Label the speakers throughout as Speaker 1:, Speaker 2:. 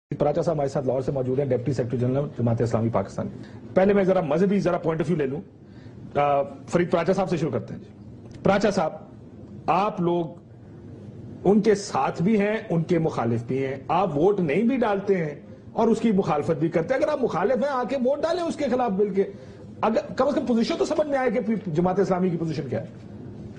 Speaker 1: پراچا صاحب ہمارے ساتھ لاہور سے موجود ہیں، deputy secretary general Jamaat Islami Pakistan. پہلے میں ذرا مذہبی پوائنٹ آف ویو لے لوں، فرید پراچا صاحب سے شروع کرتے ہیں۔ پراچا صاحب، آپ لوگ ان کے ساتھ بھی ہیں، ان کے مخالف بھی ہیں، آپ ووٹ نہیں بھی ڈالتے ہیں اور اس کی مخالفت بھی کرتے ہیں۔ اگر آپ مخالف ہیں، آ کے ووٹ ڈالیں اس کے خلاف مل کے، اگر کم از کم پوزیشن تو سمجھ میں آئے کہ جماعت اسلامی کی پوزیشن کیا ہے۔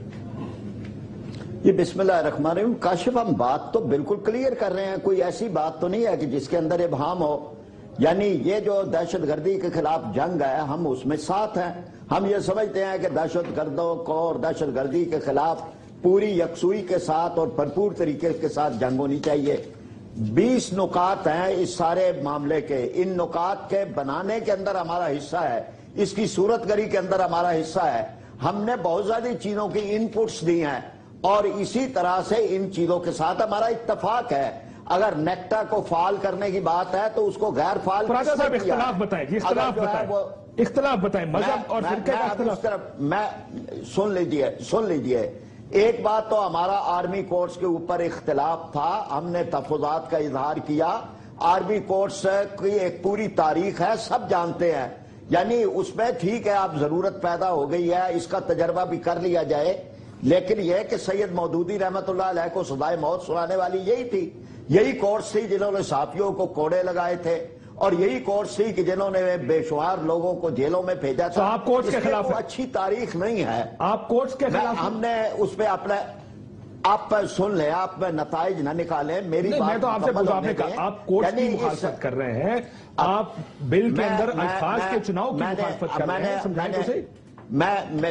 Speaker 2: یہ بسم اللہ الرحمن الرحیم، کاشف ہم بات تو بالکل کلیئر کر رہے ہیں، کوئی ایسی بات تو نہیں ہے کہ جس کے اندر ابہام ہو۔ یعنی یہ جو دہشت گردی کے خلاف جنگ ہے، ہم اس میں ساتھ ہیں۔ ہم یہ سمجھتے ہیں کہ دہشت گردوں کو اور دہشت گردی کے خلاف پوری یکسوئی کے ساتھ اور بھرپور طریقے کے ساتھ جنگ ہونی چاہیے۔ 20 نکات ہیں اس سارے معاملے کے، ان نکات کے بنانے کے اندر ہمارا حصہ ہے، اس کی صورت گری کے اندر ہمارا حصہ ہے۔ ہم نے بہت زیادہ چیزوں کی ان پٹس دی ہیں اور اسی طرح سے ان چیزوں کے ساتھ ہمارا اتفاق ہے۔ اگر نیکٹا کو فعال کرنے کی بات ہے تو اس کو غیر فعال
Speaker 1: پراچا صاحب اختلاف بتائیں، اختلاف بتائیں، مذہب اور فرقے کا اختلاف۔
Speaker 2: میں سن لیجئے، ایک بات تو ہمارا آرمی کورٹس کے اوپر اختلاف تھا، ہم نے تفوضات کا اظہار کیا۔ آرمی کورٹس کی ایک پوری تاریخ ہے، سب جانتے ہیں، یعنی اس میں ٹھیک ہے اب ضرورت پیدا ہو گئی ہے، اس کا تجربہ بھی کر لیا جائے، لیکن یہ کہ سید مودودی رحمت اللہ علیہ کو سزائے موت سنانے والی یہی تھی، یہی کورٹس تھی جنہوں نے صحافیوں کو کوڑے لگائے تھے، اور یہی کورٹس تھی کہ جنہوں نے بے شمار لوگوں کو جیلوں میں بھیجا تھا۔
Speaker 1: آپ کورٹس کے خلاف
Speaker 2: اچھی تاریخ نہیں ہے،
Speaker 1: آپ کورٹس کے خلاف
Speaker 2: ہم نے اس پہ اپنے آپ سن لیں، آپ نتائج نہ نکالیں، میری بات
Speaker 1: میں تو آپ سے آپ کورٹس کی مخالفت کر رہے ہیں، آپ بل کے اندر الفاظ کے چناؤ کی مخالفت کر رہے ہیں، سمجھائیں تو صحیح۔
Speaker 2: میں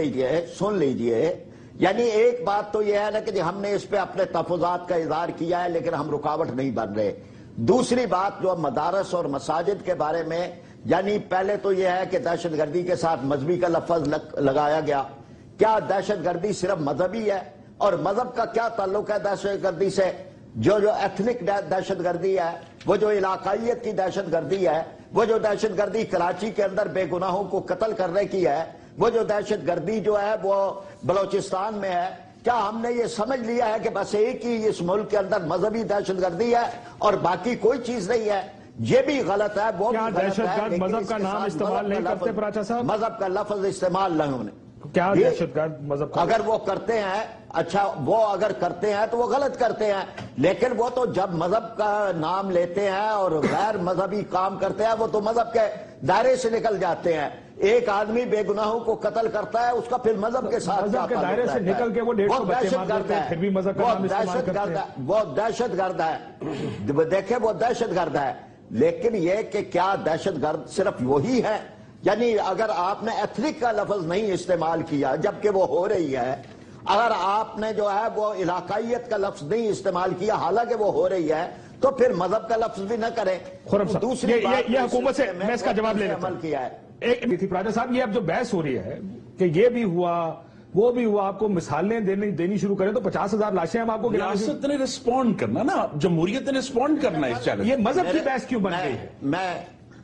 Speaker 2: سن لیجئے، یعنی ایک بات تو یہ ہے نا کہ ہم نے اس پہ اپنے تفوضات کا اظہار کیا ہے، لیکن ہم رکاوٹ نہیں بن رہے۔ دوسری بات جو مدارس اور مساجد کے بارے میں، یعنی پہلے تو یہ ہے کہ دہشت گردی کے ساتھ مذہبی کا لفظ لگایا گیا۔ کیا دہشت گردی صرف مذہبی ہے؟ اور مذہب کا کیا تعلق ہے دہشت گردی سے؟ جو ایتھنک دہشت گردی ہے، وہ جو علاقائیت کی دہشت گردی ہے، وہ جو دہشت گردی کراچی کے اندر بے گناہوں کو قتل کرنے کی ہے، وہ جو دہشت گردی جو ہے وہ بلوچستان میں ہے، کیا ہم نے یہ سمجھ لیا ہے کہ بس ایک ہی اس ملک کے اندر مذہبی دہشت گردی ہے اور باقی کوئی چیز نہیں ہے؟ یہ بھی غلط ہے، وہ بھی غلط ہے۔
Speaker 1: دہشت گرد مذہب کا نام استعمال نہیں کرتے پراچا صاحب؟
Speaker 2: مذہب کا لفظ استعمال نہیں ہونے۔
Speaker 1: کیا دہشت گرد مذہب کا؟
Speaker 2: اگر وہ کرتے ہیں، اچھا وہ اگر کرتے ہیں تو وہ غلط کرتے ہیں، لیکن وہ تو جب مذہب کا نام لیتے ہیں اور غیر مذہبی کام کرتے ہیں، وہ تو مذہب کے دائرے سے نکل جاتے ہیں۔ ایک آدمی بے گناہوں کو قتل کرتا ہے، اس کا پھر مذہب کے ساتھ
Speaker 1: مذہب کے دائرے سے نکل کے وہ 150 بچے مار دیتے ہیں، پھر بھی مذہب کا نام استعمال کرتے ہیں۔
Speaker 2: وہ دہشت گرد ہے، دیکھیں وہ دہشت گرد ہے، لیکن یہ کہ کیا دہشت گرد صرف وہی ہے؟ یعنی اگر آپ نے ایتھنک کا لفظ نہیں استعمال کیا جبکہ وہ ہو رہی ہے، اگر آپ نے جو ہے وہ علاقائیت کا لفظ نہیں استعمال کیا حالانکہ وہ ہو رہی ہے، تو پھر مذہب کا لفظ بھی نہ کریں۔
Speaker 1: دوسری یہ حکومت سے میں اس کا جواب لے لیتا ہوں۔ ایک تھی پراچا صاحب، یہ اب جو بحث ہو رہی ہے کہ یہ بھی ہوا وہ بھی ہوا، آپ کو مثالیں دینی شروع کریں تو 50,000 لاشیں ہم آپ کو گرانے۔
Speaker 3: ریاست نے رسپونڈ کرنا نا، جمہوریت نے رسپونڈ کرنا اس چیلنج۔
Speaker 1: یہ مذہب کی بحث کیوں بن گئی ہے؟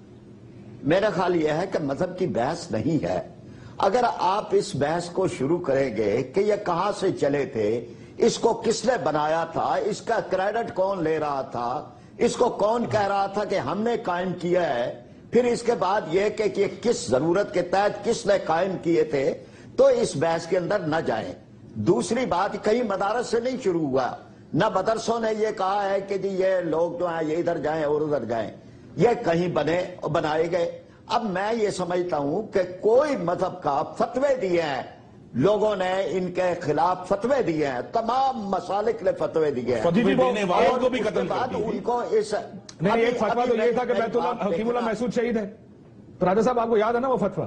Speaker 2: میرا خیال یہ ہے کہ مذہب کی بحث نہیں ہے۔ اگر آپ اس بحث کو شروع کریں گے کہ یہ کہاں سے چلے تھے، اس کو کس نے بنایا تھا، اس کا کریڈٹ کون لے رہا تھا، اس کو کون کہہ رہا تھا کہ ہم نے قائم کیا ہے، پھر اس کے بعد یہ کہ کس ضرورت کے تحت کس نے قائم کیے تھے، تو اس بحث کے اندر نہ جائیں۔ دوسری بات، کہیں مدارس سے نہیں شروع ہوا، نہ مدرسوں نے یہ کہا ہے کہ جی یہ لوگ جو ہیں یہ ادھر جائیں اور ادھر جائیں، یہ کہیں بنائے گئے۔ اب میں یہ سمجھتا ہوں کہ کوئی مذہب کا فتوے دیے ہیں، لوگوں نے ان کے خلاف فتوے دیے ہیں، تمام مسالک نے فتوے دیے ہیں، ان کو اس
Speaker 1: ایک فتویٰ تو یہ تھا کہ بیت اللہ حکیم اللہ محسود شہید ہے، پراچا صاحب آپ کو یاد ہے نا وہ فتویٰ؟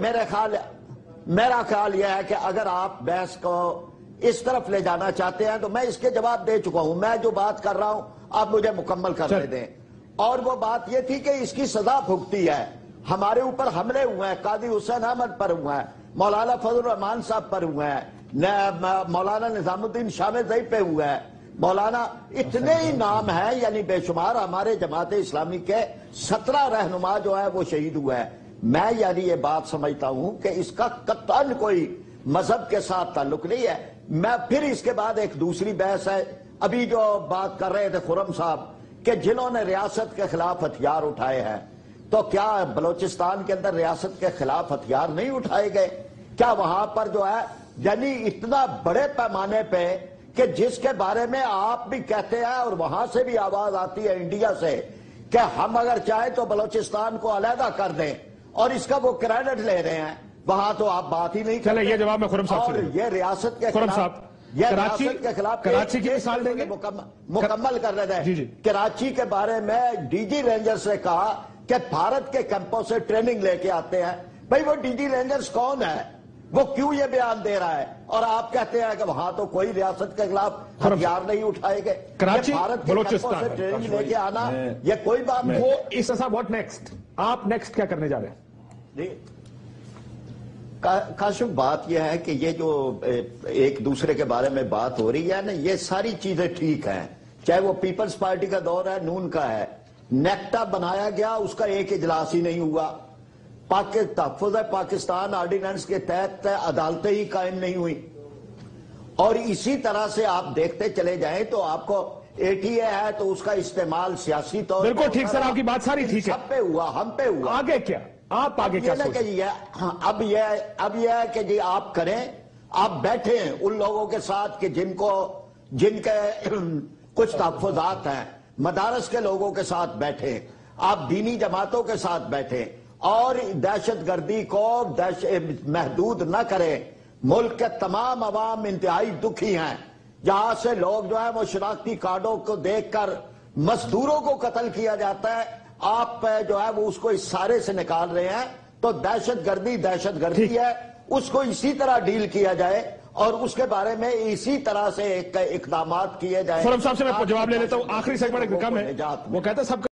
Speaker 2: میرا خیال یہ ہے کہ اگر آپ بحث کو اس طرف لے جانا چاہتے ہیں تو میں اس کے جواب دے چکا ہوں، میں جو بات کر رہا ہوں آپ مجھے مکمل کرنے دیں۔ اور وہ بات یہ تھی کہ اس کی سزا بھگتی ہے، ہمارے اوپر حملے ہوئے ہیں، قاضی حسین احمد پر ہوئے ہیں، مولانا فضل الرحمان صاحب پر ہوئے ہیں، مولانا نظام الدین شام زئی پہ ہوئے ہیں، مولانا اتنے ہی نام ہیں، یعنی بے شمار ہمارے جماعت اسلامی کے 17 رہنما جو ہے وہ شہید ہوئے ہیں۔ میں یعنی یہ بات سمجھتا ہوں کہ اس کا قطعاً کوئی مذہب کے ساتھ تعلق نہیں ہے۔ میں پھر اس کے بعد ایک دوسری بحث ہے، ابھی جو بات کر رہے تھے خرم صاحب، کہ جنہوں نے ریاست کے خلاف ہتھیار اٹھائے ہیں، تو کیا بلوچستان کے اندر ریاست کے خلاف ہتھیار نہیں اٹھائے گئے؟ کیا وہاں پر جو ہے یعنی اتنا بڑے پیمانے پہ کہ جس کے بارے میں آپ بھی کہتے ہیں اور وہاں سے بھی آواز آتی ہے انڈیا سے کہ ہم اگر چاہیں تو بلوچستان کو علیحدہ کر دیں، اور اس کا وہ کریڈٹ لے رہے ہیں، وہاں تو آپ بات ہی نہیں کرتے۔
Speaker 1: چلے یہ جواب میں خرم صاحب سے
Speaker 2: اور
Speaker 1: لوں۔
Speaker 2: یہ ریاست کے
Speaker 1: خرم
Speaker 2: خلاف
Speaker 1: صاحب،
Speaker 2: ریاست کے خلاف
Speaker 1: کراچی کی مثال دیں گے؟
Speaker 2: مکمل کر رہے
Speaker 1: جی
Speaker 2: ہیں۔
Speaker 1: جی۔
Speaker 2: کراچی کے بارے میں ڈی جی رینجرز نے کہا کہ بھارت کے کیمپوں سے ٹریننگ لے کے آتے ہیں۔ بھئی وہ ڈی جی رینجرز کون ہے؟ وہ کیوں یہ بیان دے رہا ہے؟ اور آپ کہتے ہیں کہ وہاں تو کوئی ریاست کے خلاف ہتھیار نہیں اٹھائے گئے۔
Speaker 1: کراچی
Speaker 2: بھارت کے کیمپوں سے
Speaker 1: بلوچستان
Speaker 2: ٹریننگ لے کے آنا یہ کوئی بات نہیں۔
Speaker 1: وہ اس صاحب واٹ نیکسٹ؟ آپ نیکسٹ کیا کرنے جا رہے ہیں؟
Speaker 2: کاشف بات یہ ہے کہ یہ جو ایک دوسرے کے بارے میں بات ہو رہی ہے نا، یہ ساری چیزیں ٹھیک ہیں، چاہے وہ پیپلز پارٹی کا دور ہے، نون کا ہے۔ نیکٹا بنایا گیا، اس کا ایک اجلاس ہی نہیں ہوا۔ تحفظ پاکستان آرڈیننس کے تحت عدالتیں ہی قائم نہیں ہوئی، اور اسی طرح سے آپ دیکھتے چلے جائیں تو آپ کو اے ٹی اے ہے تو اس کا استعمال سیاسی طور پر
Speaker 1: بالکل ٹھیک سر، آپ کی بات ساری ٹھیک ہے۔
Speaker 2: سب پہ ہوا، ہم پہ ہوا۔
Speaker 1: آگے کیا؟ آپ آگے کیا سوچیں؟
Speaker 2: اب یہ ہے کہ جی آپ کریں، آپ بیٹھیں ان لوگوں کے ساتھ کہ جن کے کچھ تحفظات ہیں، مدارس کے لوگوں کے ساتھ بیٹھیں، آپ دینی جماعتوں کے ساتھ بیٹھیں، اور دہشت گردی کو محدود نہ کریں۔ ملک کے تمام عوام انتہائی دکھی ہیں، جہاں سے لوگ جو ہے وہ شناختی کارڈوں کو دیکھ کر مزدوروں کو قتل کیا جاتا ہے، آپ جو ہے وہ اس کو اس سارے سے نکال رہے ہیں۔ تو دہشت گردی ہے، اس کو اسی طرح ڈیل کیا جائے اور اس کے بارے میں اسی طرح سے اقدامات کیے جائیں۔
Speaker 1: خرم صاحب سے میں جواب لے لیتا ہوں، آخری سیگمنٹ کم ہے، وہ کہتے ہیں سب